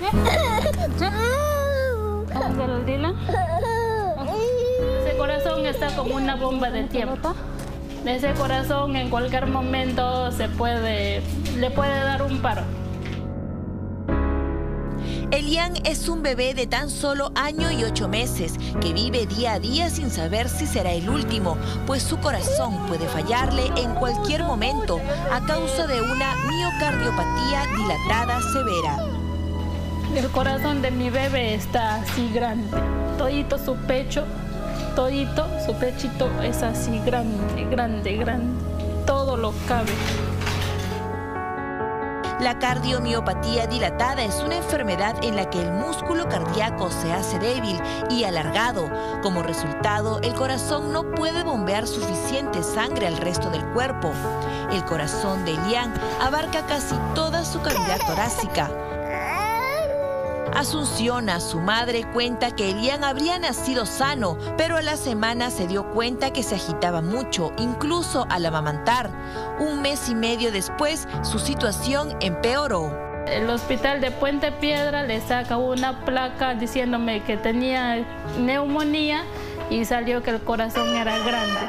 Ángel, dile. Ese corazón está como una bomba de tiempo. Ese corazón en cualquier momento le puede dar un paro. Elian es un bebé de tan solo 1 año y 8 meses que vive día a día sin saber si será el último, pues su corazón puede fallarle en cualquier momento a causa de una miocardiopatía dilatada severa. El corazón de mi bebé está así grande, todito su pecho, todito su pechito es así grande, grande, grande, todo lo cabe. La cardiomiopatía dilatada es una enfermedad en la que el músculo cardíaco se hace débil y alargado. Como resultado, el corazón no puede bombear suficiente sangre al resto del cuerpo. El corazón de Elian abarca casi toda su cavidad torácica. Asunción, su madre, cuenta que Elian habría nacido sano, pero a la semana se dio cuenta que se agitaba mucho, incluso al amamantar. 1 mes y medio después, su situación empeoró. El hospital de Puente Piedra le saca una placa diciéndome que tenía neumonía y salió que el corazón era grande.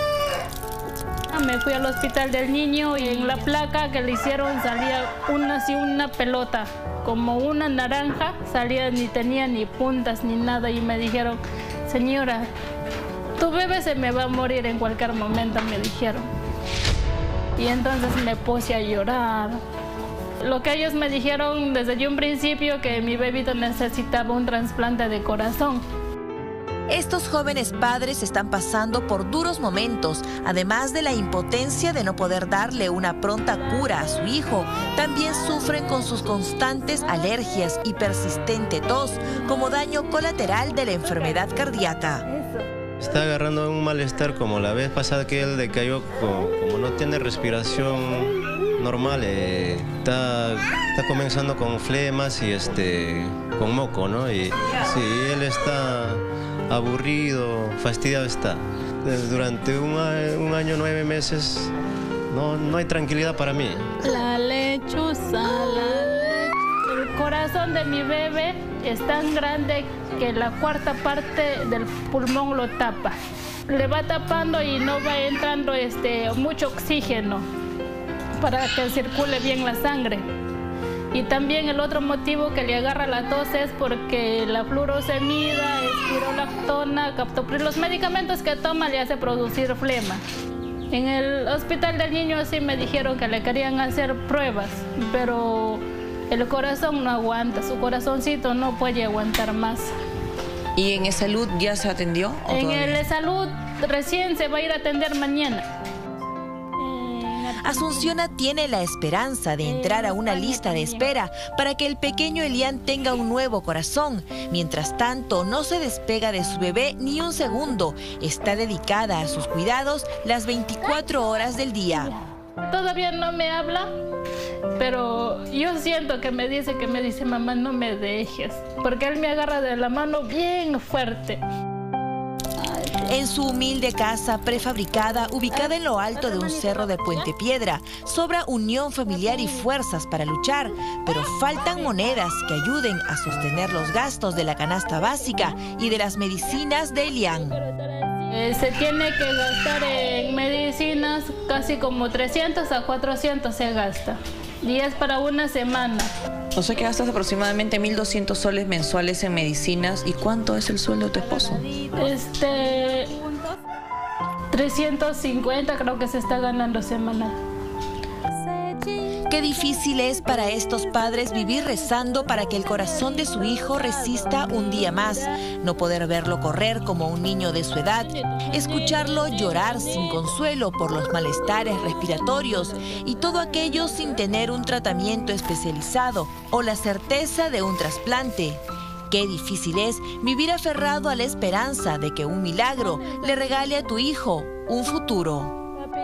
Me fui al hospital del niño y en la placa que le hicieron salía una pelota, como una naranja, salía, ni tenía ni puntas ni nada, y me dijeron, señora, tu bebé se me va a morir en cualquier momento, me dijeron. Y entonces me puse a llorar. Lo que ellos me dijeron desde un principio, que mi bebito necesitaba un trasplante de corazón. Estos jóvenes padres están pasando por duros momentos, además de la impotencia de no poder darle una pronta cura a su hijo. También sufren con sus constantes alergias y persistente tos, como daño colateral de la enfermedad cardíaca. Está agarrando un malestar como la vez pasada que él decayó, como no tiene respiración normal, está comenzando con flemas y con moco, ¿no? Y sí, él está aburrido, fastidiado está. Durante un año, 9 meses, no hay tranquilidad para mí. La lechuza, el corazón de mi bebé es tan grande que la 4ª parte del pulmón lo tapa. Le va tapando y no va entrando mucho oxígeno para que circule bien la sangre. Y también el otro motivo que le agarra la tos es porque la furosemida, espirolactona, captopril, los medicamentos que toma le hace producir flema. En el hospital del niño sí me dijeron que le querían hacer pruebas, pero el corazón no aguanta, su corazoncito no puede aguantar más. ¿Y en salud ya se atendió? En el salud recién se va a ir a atender mañana. Asunción tiene la esperanza de entrar a una lista de espera para que el pequeño Elian tenga un nuevo corazón. Mientras tanto, no se despega de su bebé ni un segundo. Está dedicada a sus cuidados las 24 horas del día. Todavía no me habla, pero yo siento que me dice, mamá, no me dejes, porque él me agarra de la mano bien fuerte. En su humilde casa prefabricada, ubicada en lo alto de un cerro de Puente Piedra, sobra unión familiar y fuerzas para luchar, pero faltan monedas que ayuden a sostener los gastos de la canasta básica y de las medicinas de Elian. Se tiene que gastar en medicinas casi como 300 a 400 se gasta, y es para una semana. O sea que gastas aproximadamente 1.200 soles mensuales en medicinas. ¿Y cuánto es el sueldo de tu esposo? 350 creo que se está ganando semanal. Qué difícil es para estos padres vivir rezando para que el corazón de su hijo resista un día más, no poder verlo correr como un niño de su edad, escucharlo llorar sin consuelo por los malestares respiratorios y todo aquello sin tener un tratamiento especializado o la certeza de un trasplante. Qué difícil es vivir aferrado a la esperanza de que un milagro le regale a tu hijo un futuro.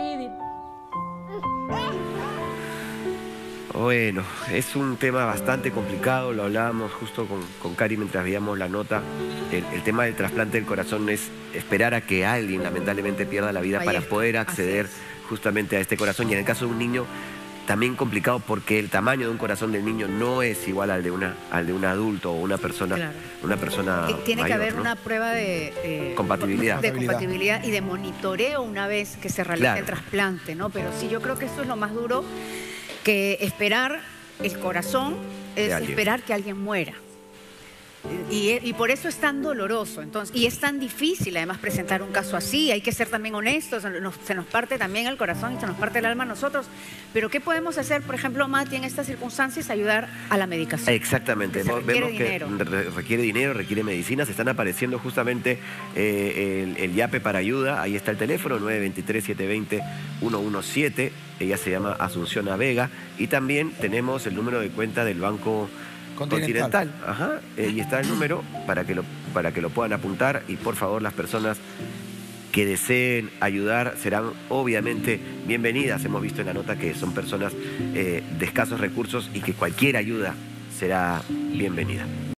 Bueno, es un tema bastante complicado, lo hablábamos justo con Cari mientras veíamos la nota. El tema del trasplante del corazón es esperar a que alguien lamentablemente pierda la vida para poder acceder justamente a este corazón. Y en el caso de un niño, también complicado porque el tamaño de un corazón del niño no es igual al de un adulto o una persona, Claro. una persona Tiene que mayor, haber ¿no? una prueba de Compatibilidad. de compatibilidad y de monitoreo una vez que se realice Claro. el trasplante, ¿no? Pero sí, yo creo que esto es lo más duro, que esperar el corazón es De alguien. esperar que alguien muera. Y por eso es tan doloroso, entonces, y es tan difícil además presentar un caso así. Hay que ser también honestos, se nos parte también el corazón y se nos parte el alma a nosotros. Pero ¿qué podemos hacer, por ejemplo, Mati, en estas circunstancias? Ayudar a la medicación. Exactamente, Se requiere vemos que dinero. requiere dinero, requiere medicinas, están apareciendo justamente el YAPE para ayuda, ahí está el teléfono 923-720-117, ella se llama Asunción Vega, y también tenemos el número de cuenta del Banco Continental. Ajá, y está el número para que lo puedan apuntar, y por favor las personas que deseen ayudar serán obviamente bienvenidas. Hemos visto en la nota que son personas de escasos recursos y que cualquier ayuda será bienvenida.